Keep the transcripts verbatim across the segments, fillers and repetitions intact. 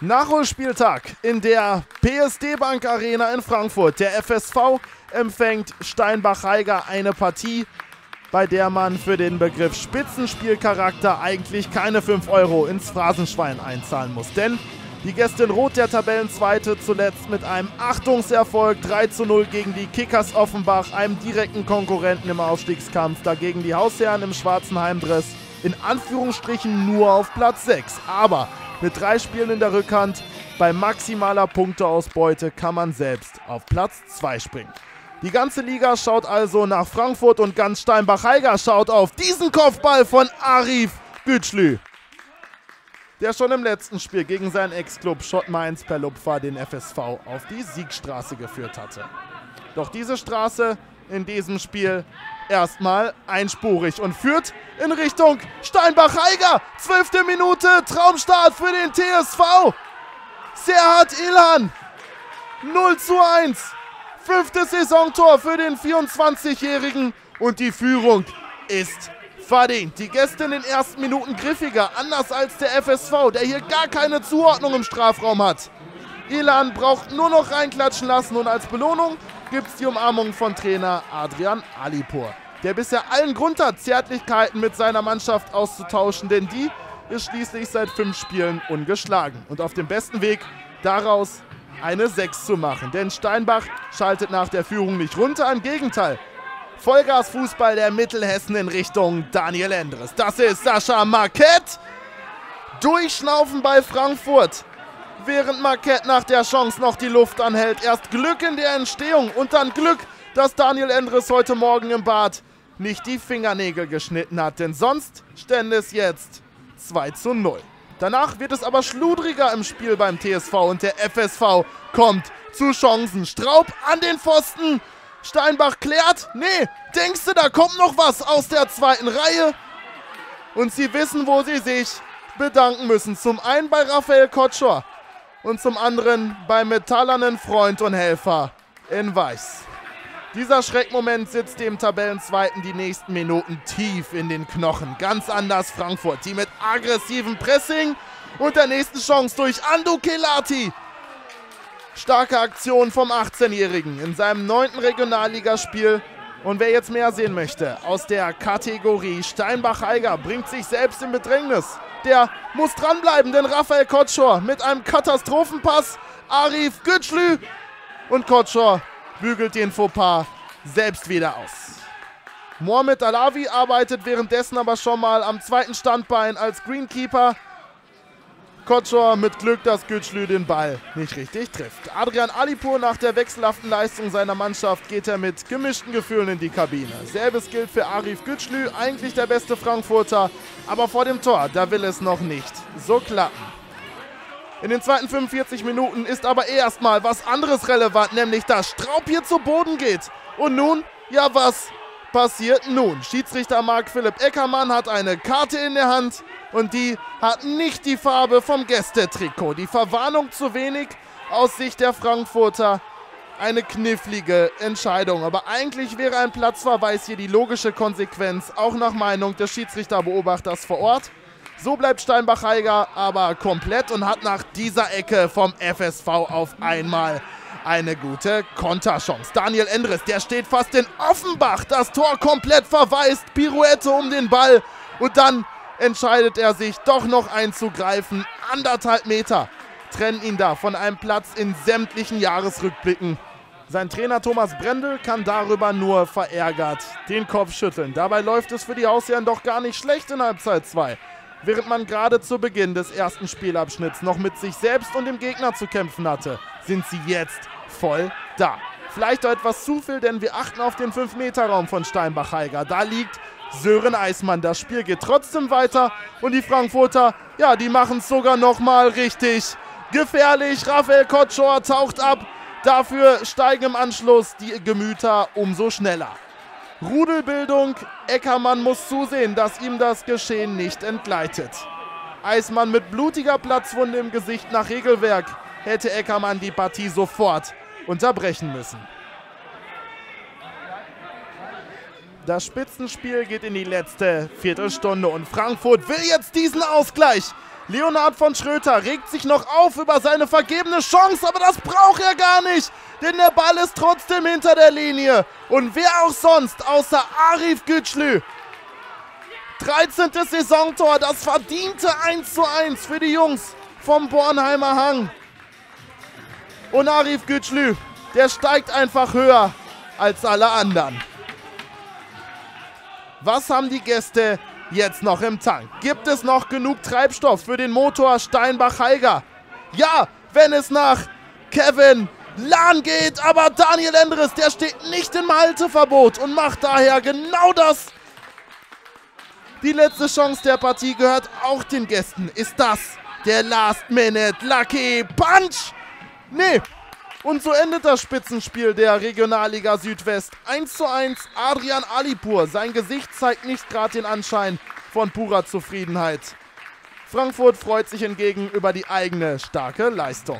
Nachholspieltag in der P S D Bank Arena in Frankfurt. Der F S V empfängt Steinbach-Heiger, eine Partie, bei der man für den Begriff Spitzenspielcharakter eigentlich keine fünf Euro ins Phrasenschwein einzahlen muss. Denn die Gäste in Rot, der Tabellenzweite, zuletzt mit einem Achtungserfolg drei zu null gegen die Kickers Offenbach, einem direkten Konkurrenten im Aufstiegskampf. Dagegen die Hausherren im schwarzen Heimdress in Anführungsstrichen nur auf Platz sechs. Aber mit drei Spielen in der Rückhand, bei maximaler Punkteausbeute kann man selbst auf Platz zwei springen. Die ganze Liga schaut also nach Frankfurt und ganz Steinbach-Heiger schaut auf diesen Kopfball von Arif Gütschlü, der schon im letzten Spiel gegen seinen Ex-Club Schott Mainz per Lupfer den F S V auf die Siegstraße geführt hatte. Doch diese Straße in diesem Spiel erstmal einspurig und führt in Richtung Steinbach-Heiger. Zwölfte Minute, Traumstart für den T S V. Serhat Ilhan, null zu eins. Fünftes Saisontor für den vierundzwanzigjährigen und die Führung ist verdient. Die Gäste in den ersten Minuten griffiger, anders als der F S V, der hier gar keine Zuordnung im Strafraum hat. Ilhan braucht nur noch reinklatschen lassen und als Belohnung gibt es die Umarmung von Trainer Adrian Alipur, der bisher allen Grund hat, Zärtlichkeiten mit seiner Mannschaft auszutauschen, denn die ist schließlich seit fünf Spielen ungeschlagen und auf dem besten Weg, daraus eine sechs zu machen. Denn Steinbach schaltet nach der Führung nicht runter, im Gegenteil. Vollgas-Fußball der Mittelhessen in Richtung Daniel Endres. Das ist Sascha Marquette. Durchschnaufen bei Frankfurt, während Marquette nach der Chance noch die Luft anhält. Erst Glück in der Entstehung und dann Glück, dass Daniel Endres heute Morgen im Bad nicht die Fingernägel geschnitten hat. Denn sonst stände es jetzt zwei zu null. Danach wird es aber schludriger im Spiel beim T S V und der F S V kommt zu Chancen. Straub an den Pfosten. Steinbach klärt. Nee, denkst du, da kommt noch was aus der zweiten Reihe? Und sie wissen, wo sie sich bedanken müssen. Zum einen bei Raphael Kotschor und zum anderen beim metallernen Freund und Helfer in Weiß. Dieser Schreckmoment sitzt dem Tabellenzweiten die nächsten Minuten tief in den Knochen. Ganz anders Frankfurt, die mit aggressivem Pressing und der nächsten Chance durch Andu Kelati. Starke Aktion vom achtzehnjährigen in seinem neunten Regionalligaspiel. Und wer jetzt mehr sehen möchte aus der Kategorie Steinbach-Heiger bringt sich selbst in Bedrängnis. Der muss dranbleiben, denn Raphael Kotschor mit einem Katastrophenpass, Arif Gütschlü und Kotschor bügelt den Fauxpas selbst wieder aus. Mohamed Alawi arbeitet währenddessen aber schon mal am zweiten Standbein als Greenkeeper. Kotschor mit Glück, dass Gütschlü den Ball nicht richtig trifft. Adrian Alipur nach der wechselhaften Leistung seiner Mannschaft geht er mit gemischten Gefühlen in die Kabine. Selbes gilt für Arif Gütschlü, eigentlich der beste Frankfurter, aber vor dem Tor, da will es noch nicht so klappen. In den zweiten fünfundvierzig Minuten ist aber erstmal was anderes relevant, nämlich dass Straub hier zu Boden geht. Und nun, ja was passiert nun? Schiedsrichter Marc-Philipp Eckermann hat eine Karte in der Hand und die hat nicht die Farbe vom Gästetrikot. Die Verwarnung zu wenig aus Sicht der Frankfurter. Eine knifflige Entscheidung, aber eigentlich wäre ein Platzverweis hier die logische Konsequenz, auch nach Meinung des Schiedsrichterbeobachters vor Ort. So bleibt Steinbach-Heiger aber komplett und hat nach dieser Ecke vom F S V auf einmal eine gute Konterchance. Daniel Endres, der steht fast in Offenbach, das Tor komplett verwaist, Pirouette um den Ball und dann entscheidet er sich doch noch einzugreifen. Anderthalb Meter trennen ihn da von einem Platz in sämtlichen Jahresrückblicken. Sein Trainer Thomas Brendel kann darüber nur verärgert den Kopf schütteln. Dabei läuft es für die Hausherren doch gar nicht schlecht in Halbzeit zwei. Während man gerade zu Beginn des ersten Spielabschnitts noch mit sich selbst und dem Gegner zu kämpfen hatte, sind sie jetzt voll da. Vielleicht auch etwas zu viel, denn wir achten auf den fünf Meter Raum von Steinbach-Heiger. Da liegt Sören Eismann. Das Spiel geht trotzdem weiter und die Frankfurter, ja, die machen es sogar nochmal richtig gefährlich. Raphael Kotschor taucht ab. Dafür steigen im Anschluss die Gemüter umso schneller. Rudelbildung, Eckermann muss zusehen, dass ihm das Geschehen nicht entgleitet. Eismann mit blutiger Platzwunde im Gesicht nach Regelwerk hätte Eckermann die Partie sofort unterbrechen müssen. Das Spitzenspiel geht in die letzte Viertelstunde und Frankfurt will jetzt diesen Ausgleich Leonhard von Schröter regt sich noch auf über seine vergebene Chance, aber das braucht er gar nicht, denn der Ball ist trotzdem hinter der Linie. Und wer auch sonst, außer Arif Güçlü. dreizehntes Saisontor, das verdiente eins zu eins für die Jungs vom Bornheimer Hang. Und Arif Güçlü, der steigt einfach höher als alle anderen. Was haben die Gäste jetzt noch im Tank? Gibt es noch genug Treibstoff für den Motor Steinbach-Heiger? Ja, wenn es nach Kevin Lahn geht, aber Daniel Endres, der steht nicht im Halteverbot und macht daher genau das. Die letzte Chance der Partie gehört auch den Gästen. Ist das der Last-Minute-Lucky Punch? Nee. Und so endet das Spitzenspiel der Regionalliga Südwest. eins zu eins, Adrian Alipur. Sein Gesicht zeigt nicht gerade den Anschein von purer Zufriedenheit. Frankfurt freut sich hingegen über die eigene starke Leistung.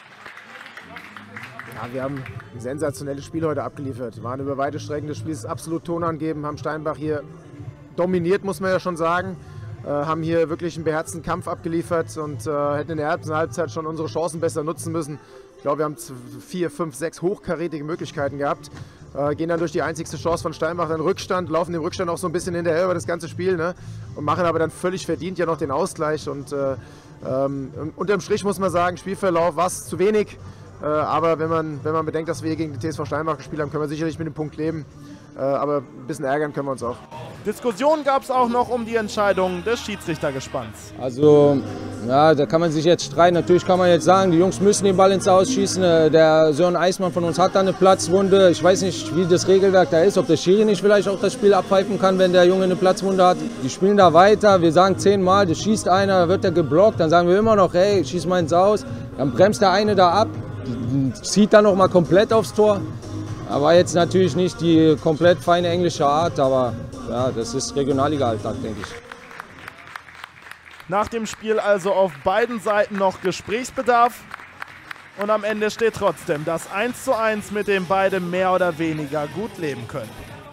Ja, wir haben ein sensationelles Spiel heute abgeliefert. Wir waren über weite Strecken des Spiels absolut tonangeben, haben Steinbach hier dominiert, muss man ja schon sagen. Äh, haben hier wirklich einen beherzten Kampf abgeliefert und äh, hätten in der ersten Halbzeit schon unsere Chancen besser nutzen müssen. Ich glaube, wir haben vier, fünf, sechs hochkarätige Möglichkeiten gehabt. Äh, gehen dann durch die einzigste Chance von Steinbach in Rückstand, laufen dem Rückstand auch so ein bisschen hinterher über das ganze Spiel, ne? Und machen aber dann völlig verdient ja noch den Ausgleich. Und äh, ähm, unterm Strich muss man sagen, Spielverlauf war es zu wenig. Äh, aber wenn man, wenn man bedenkt, dass wir hier gegen die T S V Steinbach gespielt haben, können wir sicherlich mit dem Punkt leben. Äh, aber ein bisschen ärgern können wir uns auch. Diskussion gab es auch noch um die Entscheidung des Schiedsrichtergespanns. Also, ja, da kann man sich jetzt streiten. Natürlich kann man jetzt sagen, die Jungs müssen den Ball ins Ausschießen. Der Sören Eismann von uns hat da eine Platzwunde. Ich weiß nicht, wie das Regelwerk da ist, ob der Schiri nicht vielleicht auch das Spiel abpfeifen kann, wenn der Junge eine Platzwunde hat. Die spielen da weiter. Wir sagen zehnmal, das schießt einer, wird der geblockt. Dann sagen wir immer noch, hey, schieß mal ins Aus. Dann bremst der eine da ab, zieht dann noch mal komplett aufs Tor. Aber jetzt natürlich nicht die komplett feine englische Art, aber ja, das ist Regionalliga-Alltag, denke ich. Nach dem Spiel also auf beiden Seiten noch Gesprächsbedarf. Und am Ende steht trotzdem das eins zu eins, mit dem beide mehr oder weniger gut leben können.